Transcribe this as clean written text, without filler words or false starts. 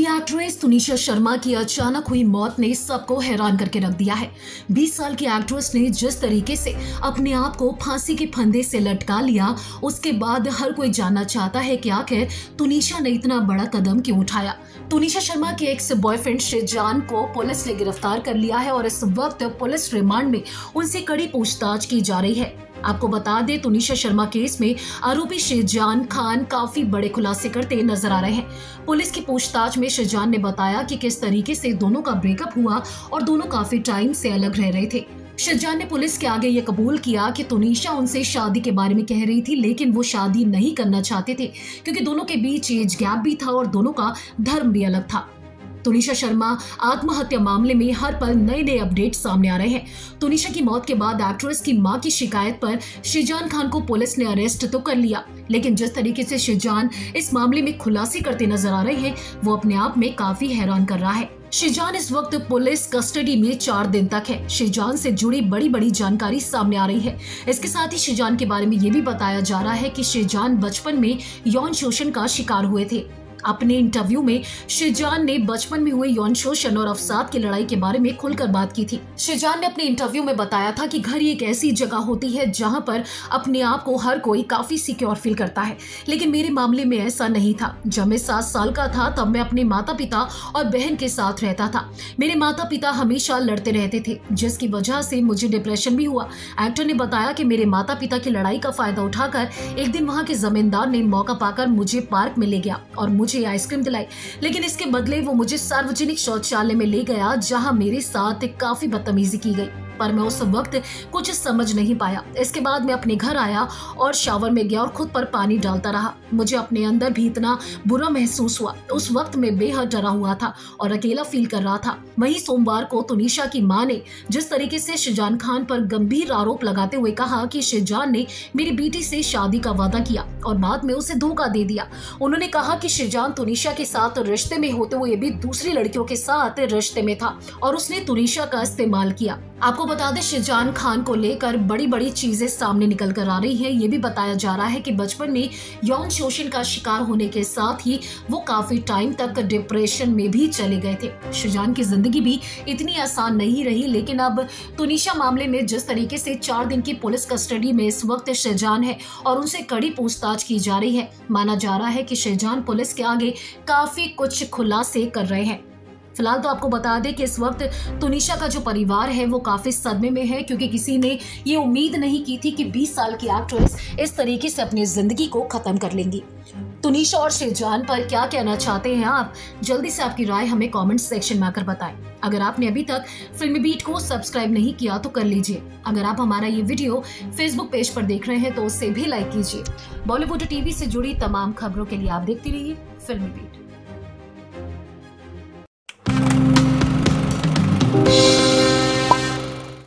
Actress Tunisha Sharma की अचानक हुई मौत ने सबको हैरान करके रख दिया है। 20 साल की एक्ट्रेस ने जिस तरीके से अपने आप को फांसी के फंदे से लटका लिया, उसके बाद हर कोई जानना चाहता है कि आखिर तुनिशा ने इतना बड़ा कदम क्यों उठाया। तुनिशा शर्मा के एक्स बॉयफ्रेंड शेजान को पुलिस ने गिरफ्तार कर लिया है और इस वक्त पुलिस रिमांड में उनसे कड़ी पूछताछ की जा रही है। आपको बता दें, तुनिशा शर्मा केस में आरोपी शेजान खान काफी बड़े खुलासे करते नजर आ रहे हैं। पुलिस की पूछताछ में शेजान ने बताया कि किस तरीके से दोनों का ब्रेकअप हुआ और दोनों काफी टाइम से अलग रह रहे थे। शेजान ने पुलिस के आगे ये कबूल किया कि तुनिशा उनसे शादी के बारे में कह रही थी, लेकिन वो शादी नहीं करना चाहते थे क्योंकि दोनों के बीच एज गैप भी था और दोनों का धर्म भी अलग था। तुनिशा शर्मा आत्महत्या मामले में हर पल नए नए अपडेट सामने आ रहे हैं। तुनिशा की मौत के बाद एक्ट्रेस की मां की शिकायत पर शेजान खान को पुलिस ने अरेस्ट तो कर लिया, लेकिन जिस तरीके से शेजान इस मामले में खुलासे करते नजर आ रहे हैं, वो अपने आप में काफी हैरान कर रहा है। शेजान इस वक्त पुलिस कस्टडी में 4 दिन तक है। शेजान से जुड़ी बड़ी बड़ी जानकारी सामने आ रही है। इसके साथ ही शेजान के बारे में ये भी बताया जा रहा है कि शेजान बचपन में यौन शोषण का शिकार हुए थे। अपने इंटरव्यू में शेजान ने बचपन में हुए यौन शोषण और अवसाद की लड़ाई के बारे में खुलकर बात की थी। शेजान ने अपने इंटरव्यू में बताया था कि घर एक ऐसी जगह होती है जहां पर अपने आप को हर कोई काफी सिक्योर फील करता है, लेकिन मेरे मामले में ऐसा नहीं था। जब मैं 7 साल का था तब मैं अपने माता पिता और बहन के साथ रहता था। मेरे माता पिता हमेशा लड़ते रहते थे, जिसकी वजह से मुझे डिप्रेशन भी हुआ। एक्टर ने बताया कि मेरे माता पिता की लड़ाई का फायदा उठाकर एक दिन वहां के जमींदार ने मौका पाकर मुझे पार्क में ले गया और मुझे आइसक्रीम दिलाई, लेकिन इसके बदले वो मुझे सार्वजनिक शौचालय में ले गया जहां मेरे साथ काफी बदतमीजी की गई, पर मैं उस वक्त कुछ समझ नहीं पाया। इसके बाद मैं अपने घर आया और शावर में गया और खुद पर पानी डालता रहा। मुझे अपने अंदर भी इतना बुरा महसूस हुआ। उस वक्त मैं बेहद डरा हुआ था और अकेला फील कर रहा था। वहीं सोमवार को तुनिशा की मां ने जिस तरीके से शेजान खान पर गंभीर आरोप लगाते हुए कहा कि शेजान ने मेरी बेटी से शादी का वादा किया और बाद में उसे धोखा दे दिया। उन्होंने कहा कि शेजान तुनिशा के साथ रिश्ते में होते हुए भी दूसरी लड़कियों के साथ रिश्ते में था और उसने तुनिशा का इस्तेमाल किया। आपको बता दें, शेजान खान को लेकर बड़ी बड़ी चीजें सामने निकल कर आ रही है। ये भी बताया जा रहा है कि बचपन में यौन शोषण का शिकार होने के साथ ही वो काफी टाइम तक डिप्रेशन में भी चले गए थे। शेजान की जिंदगी भी इतनी आसान नहीं रही, लेकिन अब तुनिशा मामले में जिस तरीके से 4 दिन की पुलिस कस्टडी में इस वक्त शेजान है और उनसे कड़ी पूछताछ की जा रही है, माना जा रहा है कि शेजान पुलिस के आगे काफी कुछ खुलासे कर रहे हैं। फिलहाल तो आपको बता दें कि इस वक्त तुनिशा का जो परिवार है वो काफी सदमे में है, क्योंकि किसी ने ये उम्मीद नहीं की थी कि 20 साल की एक्ट्रेस इस तरीके से अपनी जिंदगी को खत्म कर लेंगी। तुनिशा और शेजान पर क्या कहना चाहते हैं आप? जल्दी से आपकी राय हमें कमेंट सेक्शन में आकर बताएं। अगर आपने अभी तक फिल्मी बीट को सब्सक्राइब नहीं किया तो कर लीजिए। अगर आप हमारा ये वीडियो फेसबुक पेज पर देख रहे हैं तो उसे भी लाइक कीजिए। बॉलीवुड टीवी से जुड़ी तमाम खबरों के लिए आप देखते रहिए फिल्मी बीट।